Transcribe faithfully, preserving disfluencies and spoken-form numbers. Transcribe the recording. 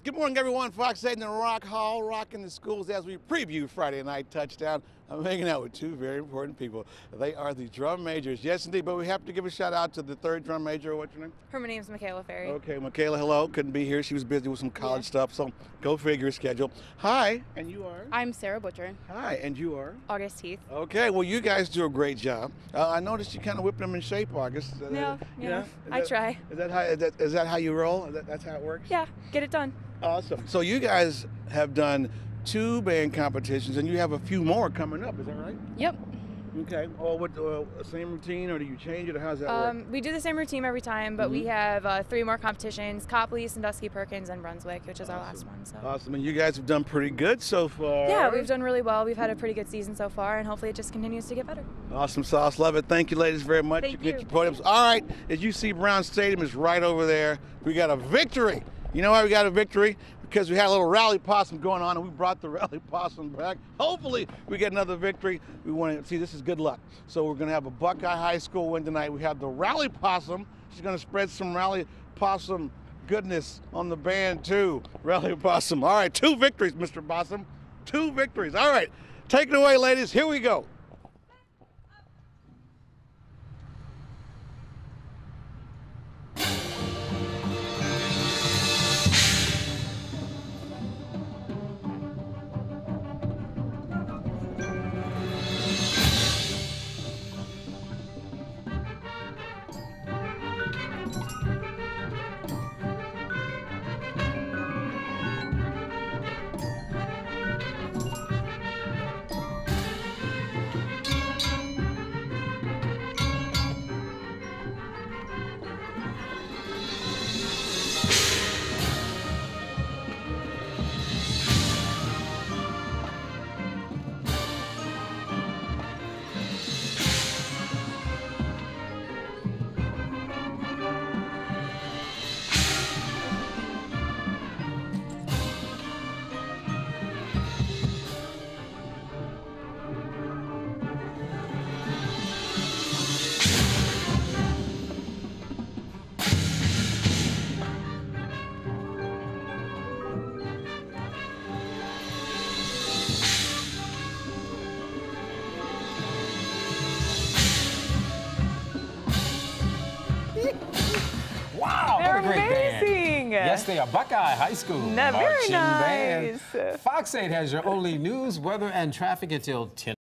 Good morning, everyone. Fox eight in the Rock Hall, rocking the schools as we preview Friday Night Touchdown. I'm hanging out with two very important people. They are the drum majors. Yes, indeed, but we have to give a shout out to the third drum major. What's your name? Her name's Michaela Ferry. Okay, Michaela, hello. Couldn't be here. She was busy with some college yeah. stuff, so go figure schedule. Hi, and you are? I'm Sarah Butcher. Hi, and you are? August Heath. Okay, well, you guys do a great job. Uh, I noticed you kind of whipped them in shape, August. Uh, yeah, yeah, yeah. I that, try. Is that how? Is that, is that how you roll? Is that, that's how it works? Yeah, get it done. Awesome. So you guys have done two band competitions, and you have a few more coming up. Is that right? Yep. Okay. Oh, what uh, same routine, or do you change it, or how's that um, work? We do the same routine every time, but mm-hmm. we have uh, three more competitions: Copley, Sandusky, Perkins, and Brunswick, which is awesome. our last one. So. Awesome. And you guys have done pretty good so far. Yeah, we've done really well. We've had a pretty good season so far, and hopefully it just continues to get better. Awesome sauce. Love it. Thank you, ladies, very much. Thank you. you. Get your podiums. All right. As you see, Brown Stadium is right over there. We got a victory. You know why we got a victory? Because we had a little rally possum going on, and we brought the rally possum back. Hopefully, we get another victory. We want to see, this is good luck. So we're going to have a Buckeye High School win tonight. We have the rally possum. She's going to spread some rally possum goodness on the band, too. Rally possum. All right, two victories, Mister Possum. Two victories. All right, take it away, ladies. Here we go. Wow, They're what a great amazing. band. Yes, they are. Buckeye High School No, Marching very nice. Band. Fox eight has your only news, weather, and traffic until ten.